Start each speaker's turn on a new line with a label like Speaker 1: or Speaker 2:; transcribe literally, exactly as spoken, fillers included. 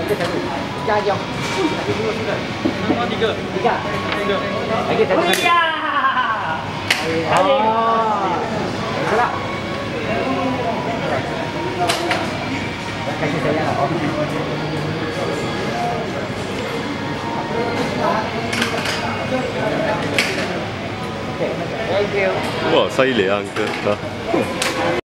Speaker 1: Tiga satu. Tiga aja.
Speaker 2: Oh, tiga.
Speaker 1: Tiga.
Speaker 2: Tiga.
Speaker 1: Lagi satu.
Speaker 2: Iya.
Speaker 1: Oh. Salah. Kasih saya. Okay. Thank you.
Speaker 3: Wah, saya le uncle.